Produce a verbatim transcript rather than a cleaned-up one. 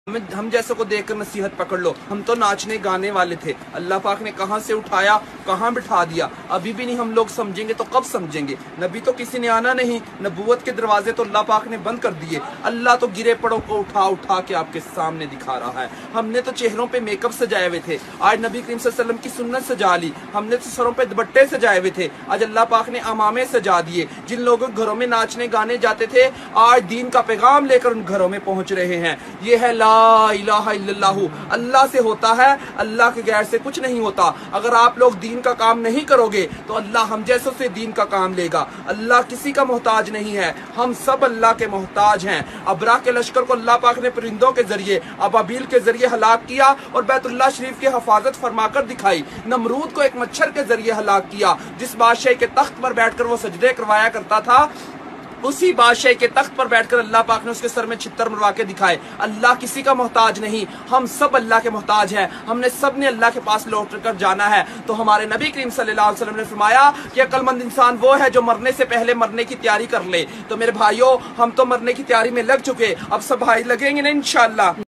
ہم جیسے کو دیکھ کر نصیحت پکڑ لو، ہم تو ناچنے گانے والے تھے، اللہ پاک نے کہاں سے اٹھایا کہاں بٹھا دیا، ابھی بھی نہیں ہم لوگ سمجھیں گے تو کب سمجھیں گے؟ نبی تو کسی نے آنا نہیں، نبوت کے دروازے تو اللہ پاک نے بند کر دیے، اللہ تو گرے پڑوں کو اٹھا اٹھا کے آپ کے سامنے دکھا رہا ہے۔ ہم نے تو چہروں پہ میک اپ سجائے ہوئے تھے، آج نبی کریم صلی اللہ علیہ وسلم کی سنت سجا لی، ہم نے تو سروں پہ دوپٹے سجائے ہوئے تھے، آج اللہ پاک نے امامے سجا دیے۔ جن لوگوں کے گھروں میں ناچنے گانے جاتے تھے آج دین کا پیغام لے کر ان گھروں میں پہنچ رہے ہیں۔ یہ ہے لا الہ الا اللہ، اللہ سے ہوتا ہے، اللہ کے غیر سے کچھ نہیں ہوتا۔ اگر آپ لوگ دین کا کام نہیں کرو گے تو اللہ ہم جیسوں سے دین کا کام لے گا۔ اللہ کسی کا محتاج نہیں ہے، ہم سب اللہ کے محتاج ہیں۔ ابرا کے لشکر کو اللہ پاک نے پرندوں کے ذریعے ابابیل کے ذریعے ہلاک کیا اور بیت اللہ شریف کی حفاظت فرما کر دکھائی۔ نمرود کو ایک مچھر کے ذریعے ہلاک کیا، جس بادشاہ کے تخت پر بیٹھ کر وہ سجدے کروایا کرتا تھا، اسی بادشاہ کے تخت پر بیٹھ کر اللہ پاک نے اس کے سر میں چھتر مروا کے دکھائے۔ اللہ کسی کا محتاج نہیں، ہم سب اللہ کے محتاج ہیں، ہم نے سب نے اللہ کے پاس لوٹ کر جانا ہے۔ تو ہمارے نبی کریم صلی اللہ علیہ وسلم نے فرمایا کہ عقل مند انسان وہ ہے جو مرنے سے پہلے مرنے کی تیاری کر لے۔ تو میرے بھائیوں، ہم تو مرنے کی تیاری میں لگ چکے، اب سب بھائی لگیں گے نا انشاءاللہ۔